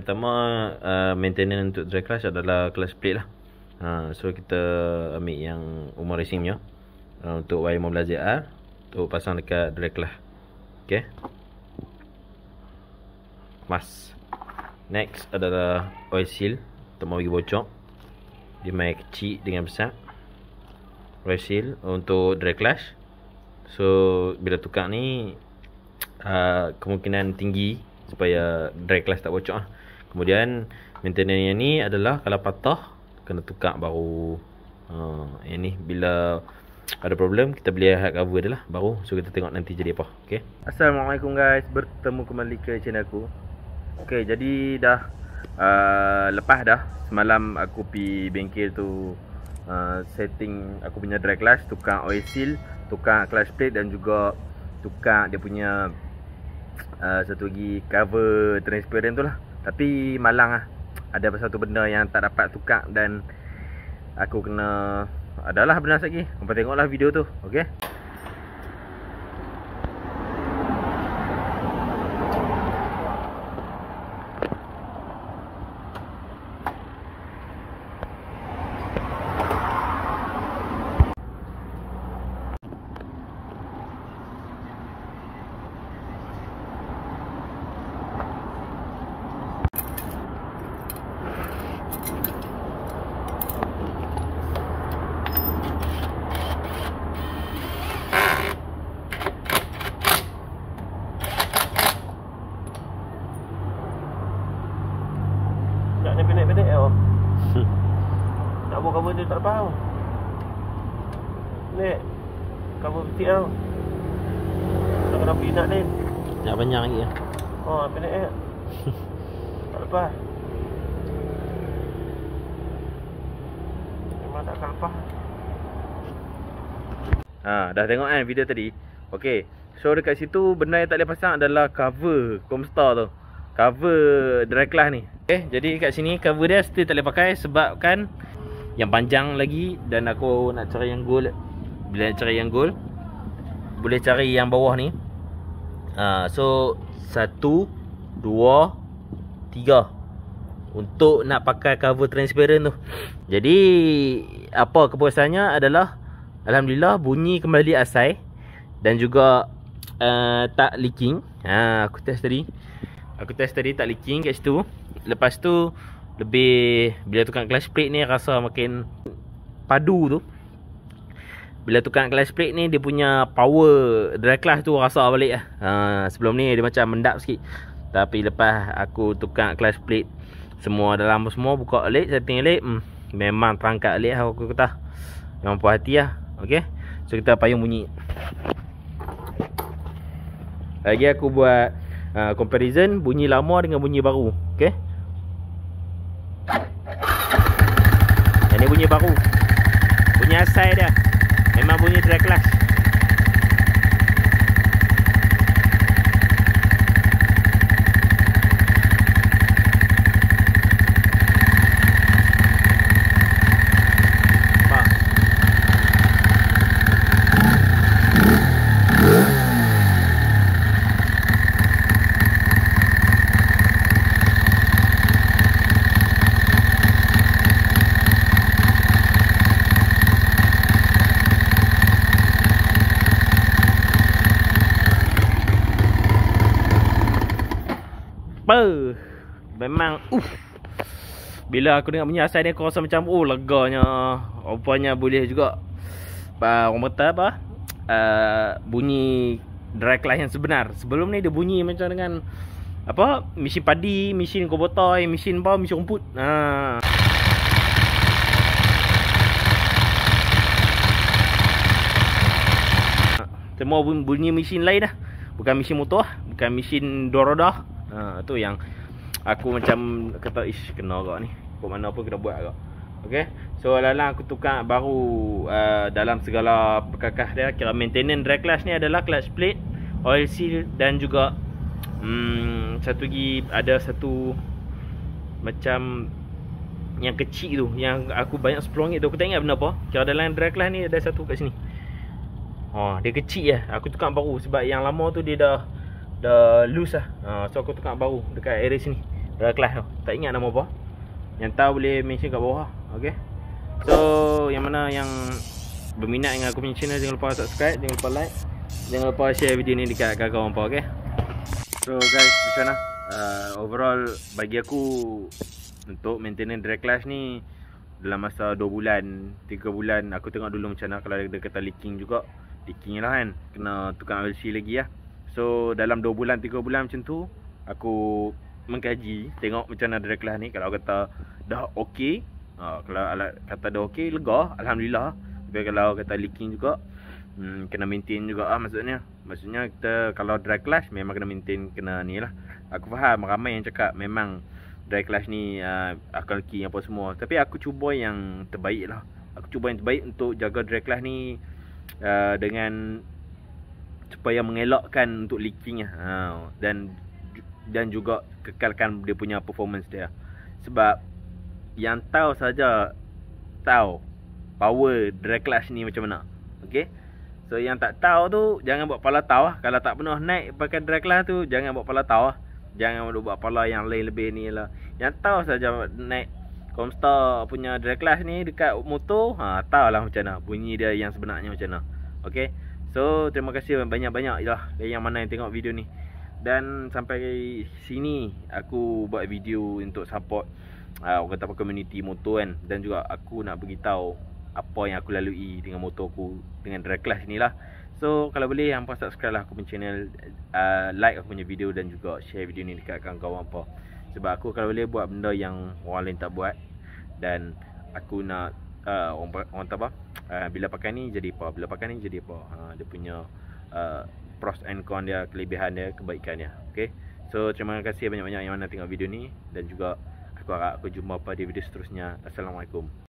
pertama maintenance untuk drag clutch adalah clutch plate lah. So kita ambil yang Umar Racing punya untuk wire 15R untuk pasang dekat drag clutch. Okay, mas. Next adalah oil seal untuk mau bagi bocor. Dia main kecil dengan besar. Oil seal untuk drag clutch. So bila tukar ni kemungkinan tinggi supaya drag clutch tak bocor lah. Kemudian maintenance yang ni adalah kalau patah kena tukar baru. Yang ni bila ada problem kita beli hard cover dia lah baru. So kita tengok nanti jadi apa. Okay. Assalamualaikum guys, bertemu kembali ke channel aku. Okay, jadi dah lepas dah semalam aku pergi bengkel tu setting aku punya drag clutch, tukar oil seal, tukar clutch plate dan juga tukar dia punya satu lagi cover transparent tu lah. Tapi malang lah, ada satu benda yang tak dapat tukar dan aku kena, adalah benda lagi. Korang tengoklah video tu. Okay. Nak pendek-pendek tau. Nak buat cover dia tak lepas tau. Pendek. Cover kecil tau. Tak kena pergi nak ni. Nak panjang lagi lah. Oh, pendek je. Tak lepas. Memang tak akan lepas. Dah tengok kan video tadi. Okay, so dekat situ benda yang tak boleh pasang adalah cover Comstar tu, cover drag clutch ni. Okay, jadi kat sini cover dia still tak boleh pakai sebabkan yang panjang lagi. Dan aku nak cari yang gold. Bila nak cari yang gold, boleh cari yang bawah ni. So 1, 2, 3 untuk nak pakai cover transparent tu. Jadi apa kepuasannya adalah alhamdulillah bunyi kembali asai dan juga tak leaking. Aku test tadi tak leaking kat situ. Lepas tu lebih bila tukar clutch plate ni rasa makin padu tu. Bila tukar clutch plate ni dia punya power drag clutch tu rasa balik lah. Sebelum ni dia macam mendap sikit. Tapi lepas aku tukar clutch plate semua dalam semua, buka elek, setting elek, memang terangkat elek lah aku kata. Memang puas hati lah. Okay, so kita payung bunyi. Lagi aku buat comparison bunyi lama dengan bunyi baru. Okay, yang ni bunyi baru, bunyi asai dia memang bunyi drag clutch. Memang bila aku dengar bunyi asal ni aku rasa macam leganya. Rupanya boleh juga orang kata apa, bunyi drag clutch yang sebenar. Sebelum ni dia bunyi macam dengan apa, mesin padi, mesin kobotai, mesin apa, mesin rumput. Semua bunyi mesin lain dah. Bukan mesin motor, bukan mesin dua roda. Tu yang aku macam kata kena agak ni. Kok mana pun kena buat agak. Okay, so lalang aku tukar baru dalam segala perkakas dia. Kira maintenance drag clutch ni adalah clutch plate, oil seal dan juga satu lagi ada satu macam yang kecil tu yang aku banyak seplongit tu. Aku tak ingat benda apa. Kira dalam drag clutch ni ada satu kat sini. Dia kecil lah. Aku tukar baru sebab yang lama tu dia dah loose lah. So aku tukar baru dekat area sini. drag class tu. Tak ingat nama apa. Yang tahu boleh mention kat bawah. Okay. So yang mana yang berminat dengan aku punya channel, jangan lupa subscribe, jangan lupa like, jangan lupa share video ni dekat kawan-kawan apa. Okay. So guys, macam mana? Overall bagi aku untuk maintenance drag clutch ni dalam masa 2 bulan, 3 bulan, aku tengok dulu macam mana. Kalau dia kata leaking juga, leaking lah kan, kena tukar LC lagi lah. So dalam 2 bulan, 3 bulan macam tu, aku mengkaji, tengok macam mana drag clutch ni. Kalau kata dah okey, kalau kata dah okey, lega, Alhamdulillah. Tapi kalau kata leaking juga, kena maintain juga maksudnya kita kalau drag clutch memang kena maintain, kena ni lah. Aku faham ramai yang cakap memang drag clutch ni akan leaking apa semua, tapi aku cuba yang terbaik lah. Aku cuba yang terbaik untuk jaga drag clutch ni dengan supaya mengelakkan untuk leaking lah. Dan juga kekalkan dia punya performance dia. Sebab yang tahu saja tahu power drag clutch ni macam mana. Okay. So yang tak tahu tu jangan buat pala tahu lah. Kalau tak pernah naik pakai drag clutch tu, jangan buat pala tahu lah. Jangan buat pala yang lain lebih ni lah. Yang tahu saja naik Comstar punya drag clutch ni dekat motor, tahu lah macam mana bunyi dia yang sebenarnya macam mana. Okay. So terima kasih banyak-banyak lah yang mana yang tengok video ni. Dan sampai sini aku buat video untuk support orang kata apa, community motor kan. Dan juga aku nak beritahu apa yang aku lalui dengan motor aku dengan drag clutch ni lah. So kalau boleh hampa subscribe lah aku punya channel, like aku punya video dan juga share video ni dekat kawan-kawan apa. Sebab aku kalau boleh buat benda yang orang lain tak buat. Dan aku nak orang tak apa, bila pakai ni jadi apa, bila pakai ni jadi apa. Dia punya pros and con dia, kelebihan dia, kebaikan dia. Okay. So terima kasih banyak-banyak yang mana tengok video ni. Dan juga aku harap aku jumpa pada video seterusnya. Assalamualaikum.